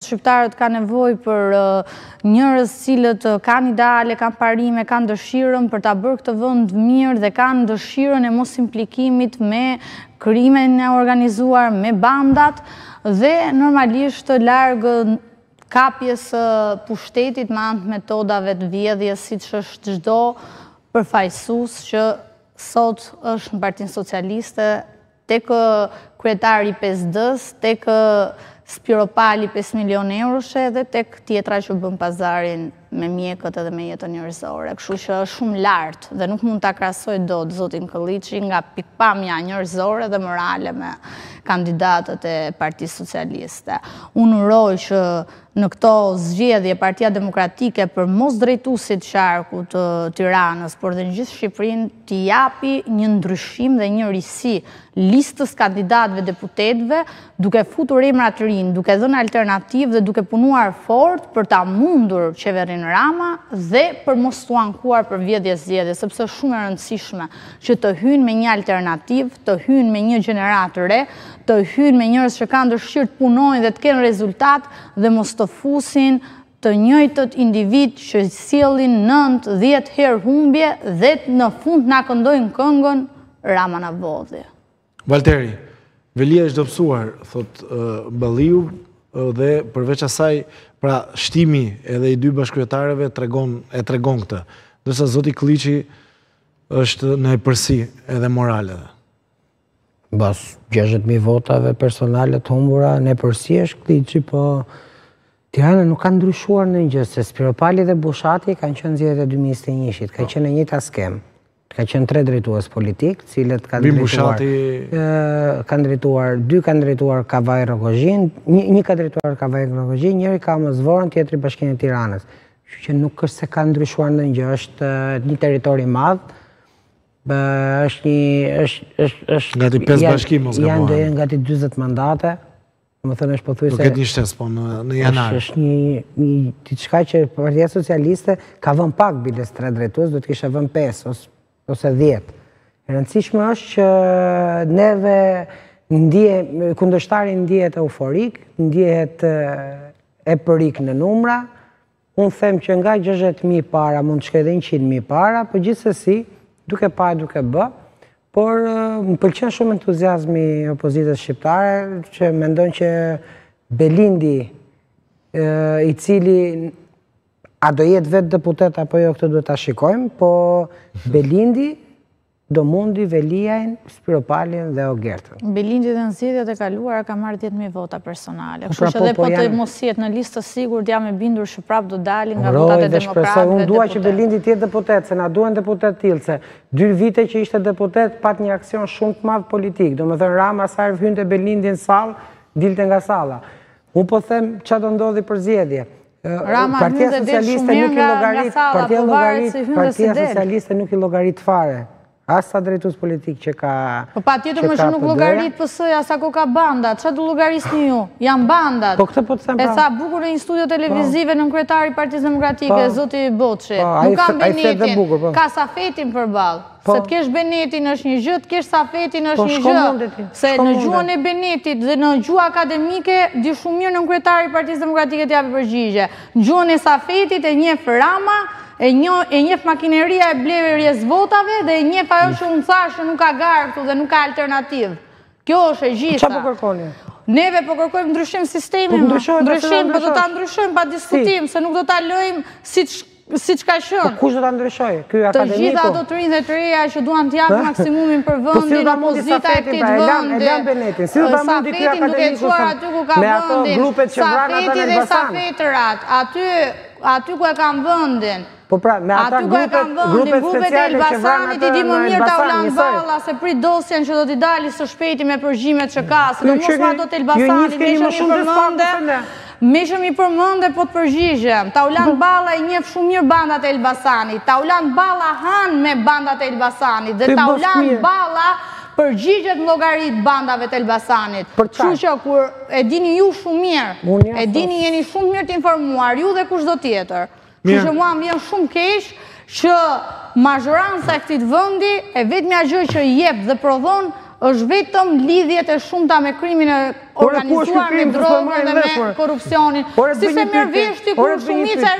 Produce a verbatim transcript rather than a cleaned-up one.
Shqiptarët ka nevojë për njerëz cilët kanë ideale, kanë parime, kanë dëshirën për ta bërë këtë vend mirë dhe kanë dëshirën e mos implikimit me krimen e organizuar, me bandat dhe normalisht larg kapjes pushtetit me anë të metodave të vjedhjes siç është çdo përfaqësues që sot është në Partinë Socialiste, tek kryetari i P S D-s, tek Spiro Pali pesë milionë euroshe dhe tek tjetra që bën pazarin me mjekët edhe me jetën njerëzore. Kështu që është shumë lartë dhe nuk mund ta krahasoj dot zotin Kolliçi nga pikpamja njerëzore dhe morale me kandidatët e Partisë Socialiste. Unë uroj që në këto zgjedhje Partia Demokratike për mos drejtuesit qarku të Tiranës, por dhe në gjithë Shqipërinë t'i japi një ndryshim dhe një risi listës kandidatëve deputetëve, duke futur emra të rinj, duke dhënë alternativë dhe duke punuar fort për ta mundur qeverinë Rama dhe për mos t'u ankuar për vjedhje zgjedhje, sepse është shumë e rëndësishme që të hyjnë me një alternativë, të hyjnë me një gjenerat të re, të hyjnë me njerëz që kanë dëshirë të punojnë dhe të kenë rezultat dhe mos të fusin të njëjtët individ që sjellin nëntë dhjetë herë humbje dhe në fund na këndojnë këngën Rama na vodhi. Valteri, Velia është dobësuar, thot Balliu, dhe përveç asaj, pra shtimi edhe i dy bashkëkryetarëve tregon e tregon këtë, ndërsa zoti Kolliçi është në epërsi edhe morale. Bas gjashtëdhjetë mijë votave personale të humbura në epërsi është Kolliçi, po Tirana nuk ka ndryshuar në gjë, se Spiro Pali dhe Bushati kanë qenë zgjedhjet e dy mijë e njëzet e njëit, ka qenë në njëjta skem. Ka qenë tre drejtues politik, cilët kanë drejtuar, kanë drejtuar, dy kanë drejtuar Kavaj Rogozhin, një, një ka drejtuar Kavaj Rogozhin, njëri ka Mosvorën, tjetri Bashkinë e Tiranës. Kështu që nuk është se ka ndryshuar ndonjë, është një territor i madh, është një është është është gati pesë bashkim mos gabohem. Janë janë gati dyzet mandate. Më thënë është pothuajse. Do ketë një shtesë po në, në janar. Është një një diçka që Partia Socialiste ka vënë pak biles tre drejtues, do të kishte vënë pesë ose ose dhjetë. E rëndësishme është që neve ndije, kundërshtari ndihet euforik, ndihet eporik në numra. Unë them që nga gjashtëdhjetë mijë para mund të shkojë edhe njëqind mijë para, por gjithsesi, duke parë duke bë, por më pëlqen shumë entuziazmi i opozitës shqiptare që mendon që Belindi, i cili a do jetë vetë deputet apo jo, këtë duhet ta shikojmë, po Belindi do mundi Veliajn, Spiro Palin dhe Ogertën. Belindi dhe në zgjedhjet e kaluara ka marrë dhjetë mijë vota personale. Kështu që edhe po të mos jetë në listë të sigurt, jam e bindur që prapë do dalin nga votat e demokratëve. Unë dua që Belindi të jetë deputet, se na duhen deputet tillë, se dy vite që ishte deputet pat një aksion shumë të madh politik. Domethënë Rama sa herë hynte Belindi në sallë, dilte nga salla. Unë po them çfarë do ndodhi për zgjedhje. Partia Socialiste nuk i llogarit, Partia Partia Socialiste nuk i llogarit fare. As sa drejtues politik që ka... Po pa tjetër më shumë nuk llogarit P S-ja, sa ko ka banda, që du llogarisni ju? Janë bandat. Po këtë po të them pra. E sa bukur në një studio televizive në kryetari Partisë Demokratike, zoti Boçi. Nuk kam Benetin, ka Safetin përballë. Se të kesh Benetin është një gjë, të kesh Safetin është një gjë. Se në gjuhën e Benetit dhe në gjuhë akademike, di shumë mirë në kryetari Partisë Demokratike të japi përgjigje. Në gjuhën e Safetit e njeh Rama, e njeh makineria e blerjes votave dhe e njeh ajo që unë thash që nuk ka garë këtu dhe nuk ka alternativë. Kjo është e gjitha. Çfarë po kërkoni? Neve po kërkojmë ndryshim sistemi. Ndryshim, po do ta ndryshojmë pa diskutim, se nuk do ta lëjmë siç siç ka qenë. Po kush do ta ndryshojë? Ky akademiku. Të gjitha ato të rinj dhe të reja që duan të japin maksimumin për vendin, opozita e këtij vendi. E lëm Benetin. Si do ta mundi ky akademiku me ato grupet që vranë ata në Elbasan? Safetrat, aty aty ku e kanë vendin. Po pra, me ata grupet speciale që vranë ata në më mirë ta ulan balla, se prit dosjen që do t'i dali së shpejti me përgjimet që ka, se do mos ma do të Elbasani, me që mi përmënde, me që mi përmënde po të përgjigjem. Ta ulan balla i njef shumë mirë bandat e Elbasanit, ta ulan balla han me bandat e Elbasanit, dhe ta ulan balla përgjigjet në llogarit bandave të Elbasanit. Kështu që kur e dini ju shumë mirë, e dini jeni shumë mirë të informuar, ju dhe kush do tjetër. Kështu që mua më vjen shumë keq që mazhoranca e këtij vendi e vetmja gjë që jep dhe prodhon është vetëm lidhjet e shumta me krimin e organizuar, me drogën dhe me korupcionin. Si se merë veshti kur shumica